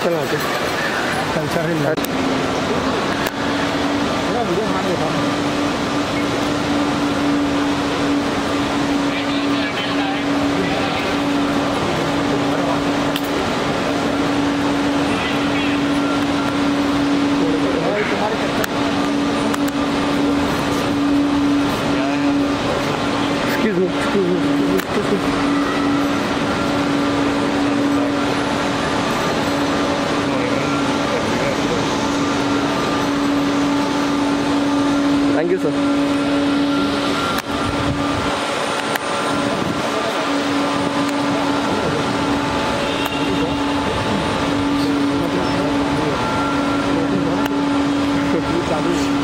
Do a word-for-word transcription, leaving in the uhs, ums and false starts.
चलो आगे कल्चर है वीडियो बना देता हूँ। Excuse me, excuse me, excuse me. Thank you, sir. चालू